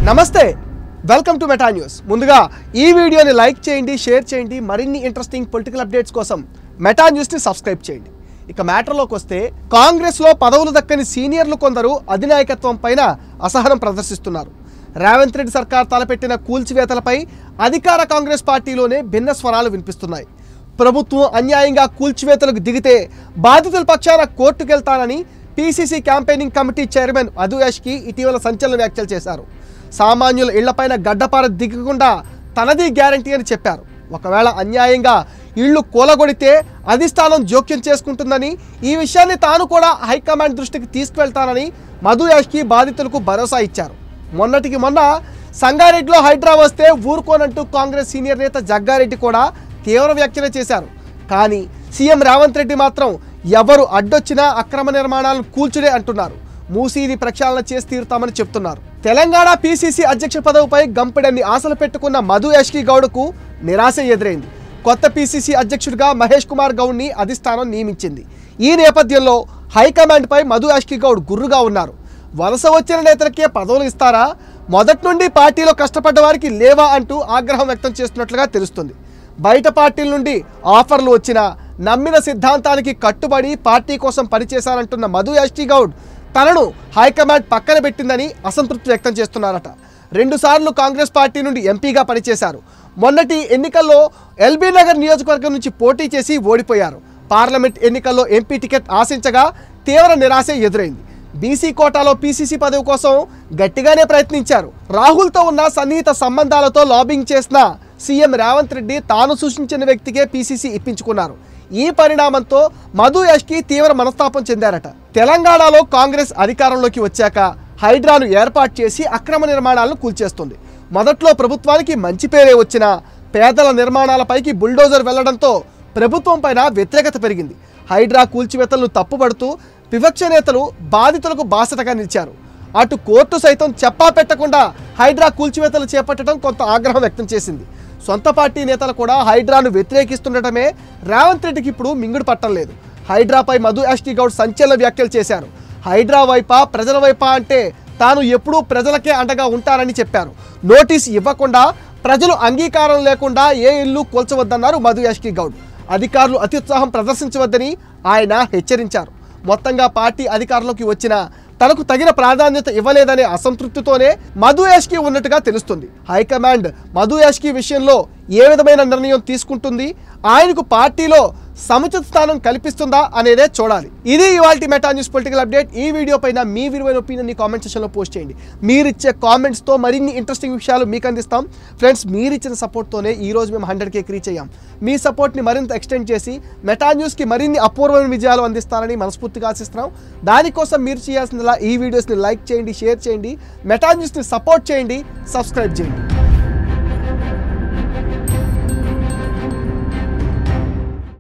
నమస్తే welcome to meta news. ముందుగా ఈ వీడియోని లైక్ చేయండి, షేర్ చేయండి. మరిన్ని ఇంట్రెస్టింగ్ పొలిటికల్ అప్డేట్స్ కోసం మెటా న్యూస్ని సబ్స్క్రైబ్ చేయండి. ఇక మ్యాటర్లోకి వస్తే, కాంగ్రెస్లో పదవులు దక్కని సీనియర్లు కొందరు అధినాయకత్వం పైన అసహనం ప్రదర్శిస్తున్నారు. రేవంత్ రెడ్డి సర్కార్ తలపెట్టిన కూల్చివేతలపై అధికార కాంగ్రెస్ పార్టీలోనే భిన్న స్వరాలు వినిపిస్తున్నాయి. ప్రభుత్వం అన్యాయంగా కూల్చివేతలకు దిగితే బాధితుల పక్షాన కోర్టుకెళ్తానని PCC campaigning committee chairman Madhu Yashki ఇటీవల సంచలన వ్యాఖ్యలు చేశారు. సామాన్యుల ఇళ్లపైన గడ్డపార దిగకుండా తనది గ్యారంటీ అని చెప్పారు. ఒకవేళ అన్యాయంగా ఇళ్లు కూలగొడితే అధిష్టానం జోక్యం చేసుకుంటుందని, ఈ విషయాన్ని తాను కూడా హైకమాండ్ దృష్టికి తీసుకువెళ్తానని మధు యాష్కి బాధితులకు భరోసా ఇచ్చారు. మొన్నటికి మొన్న సంగారెడ్డిలో హైడ్రా వస్తే ఊరుకోనంటూ కాంగ్రెస్ సీనియర్ నేత జగ్గారెడ్డి కూడా తీవ్ర వ్యాఖ్యలు చేశారు. కానీ సీఎం రేవంత్ రెడ్డి మాత్రం ఎవరు అడ్డొచ్చినా అక్రమ నిర్మాణాలను కూల్చుడే అంటున్నారు. మూసీని ప్రక్షాళన చేసి తీరుతామని చెప్తున్నారు. తెలంగాణ పీసీసీ అధ్యక్ష పదవిపై గంపెడన్ని ఆశలు పెట్టుకున్న మధు యాష్కి గౌడ్కు నిరాశ ఎదురైంది. కొత్త పీసీసీ అధ్యక్షుడిగా మహేష్ కుమార్ గౌడ్ని అధిష్టానం నియమించింది. ఈ నేపథ్యంలో హైకమాండ్పై మధు యాష్కి గౌడ్ గుర్రుగా ఉన్నారు. వలస వచ్చిన నేతలకే పదవులు ఇస్తారా, మొదటి నుండి పార్టీలో కష్టపడ్డ వారికి లేవా అంటూ ఆగ్రహం వ్యక్తం చేస్తున్నట్లుగా తెలుస్తుంది. బయట పార్టీల నుండి ఆఫర్లు వచ్చినా నమ్మిన సిద్ధాంతానికి కట్టుబడి పార్టీ కోసం పనిచేశారంటున్న మధు యాష్కి గౌడ్ తనను హైకమాండ్ పక్కన పెట్టిందని అసంతృప్తి వ్యక్తం చేస్తున్నారట. 2 సార్లు కాంగ్రెస్ పార్టీ నుండి ఎంపీగా పనిచేశారు. మొన్నటి ఎన్నికల్లో ఎల్బీ నగర్ నియోజకవర్గం నుంచి పోటీ చేసి ఓడిపోయారు. పార్లమెంట్ ఎన్నికల్లో ఎంపీ టికెట్ ఆశించగా తీవ్ర నిరాశ ఎదురైంది. బీసీ కోటాలో పీసీసీ పదవి కోసం గట్టిగానే ప్రయత్నించారు. రాహుల్తో ఉన్న సన్నిహిత సంబంధాలతో లాబింగ్ చేసిన సీఎం రేవంత్ రెడ్డి తాను సూచించిన వ్యక్తికే పీసీసీ ఇప్పించుకున్నారు. ఈ పరిణామంతో మధు యాష్కి తీవ్ర మనస్తాపం చెందారట. తెలంగాణలో కాంగ్రెస్ అధికారంలోకి వచ్చాక హైడ్రాను ఏర్పాటు చేసి అక్రమ నిర్మాణాలను కూల్చేస్తుంది. మొదట్లో ప్రభుత్వానికి మంచి పేరే వచ్చినా పేదల నిర్మాణాలపైకి బుల్డోజర్ వెళ్లడంతో ప్రభుత్వం పైన వ్యతిరేకత పెరిగింది. హైడ్రా కూల్చివేతలను తప్పుపడుతూ విపక్ష నేతలు బాధితులకు బాసటగా నిలిచారు. అటు కోర్టు సైతం చెప్పా పెట్టకుండా హైడ్రా కూల్చివేతలు చేపట్టడం కొంత ఆగ్రహం వ్యక్తం చేసింది. సొంత పార్టీ నేతలు కూడా హైడ్రాను వ్యతిరేకిస్తుండటమే రేవంత్ రెడ్డికి ఇప్పుడు మింగుడు పట్టలేదు. హైడ్రాపై మధు యాష్కి గౌడ్ సంచలన వ్యాఖ్యలు చేశారు. హైడ్రా వైపా ప్రజల వైపా అంటే తాను ఎప్పుడూ ప్రజలకే అండగా ఉంటానని చెప్పారు. నోటీస్ ఇవ్వకుండా, ప్రజలు అంగీకారం లేకుండా ఏ ఇల్లు కూల్చవద్దన్నారు మధు యాష్కి గౌడ్. అధికారులు అత్యుత్సాహం ప్రదర్శించవద్దని ఆయన హెచ్చరించారు. మొత్తంగా పార్టీ అధికారంలోకి వచ్చినా తనకు తగిన ప్రాధాన్యత ఇవ్వలేదనే అసంతృప్తితోనే మధు యాష్కి ఉన్నట్టుగా తెలుస్తుంది. హైకమాండ్ మధు యాష్కి విషయంలో ఏ విధమైన నిర్ణయం తీసుకుంటుంది, ఆయనకు పార్టీలో సముచిత స్థానం కల్పిస్తుందా అనేదే చూడాలి. ఇది ఇవాల్టి మెటా న్యూస్ పొలిటికల్ అప్డేట్. ఈ వీడియో పైన మీ విలువైన ఒపీనియన్ని కామెంట్ సెక్షన్లో పోస్ట్ చేయండి. మీరిచ్చే కామెంట్స్తో మరిన్ని ఇంట్రెస్టింగ్ విషయాలు మీకు అందిస్తాం. ఫ్రెండ్స్, మీరిచ్చిన సపోర్ట్తోనే ఈరోజు మేము 100K రీచ్ అయ్యాం. మీ సపోర్ట్ని మరింత ఎక్స్టెండ్ చేసి మెటా న్యూస్కి మరిన్ని అపూర్వమైన విజయాలు అందిస్తారని మనస్ఫూర్తిగా ఆశిస్తున్నాం. దానికోసం మీరు చేయాల్సిందిలా ఈ వీడియోస్ని లైక్ చేయండి, షేర్ చేయండి, మెటా న్యూస్ని సపోర్ట్ చేయండి, సబ్స్క్రైబ్ చేయండి.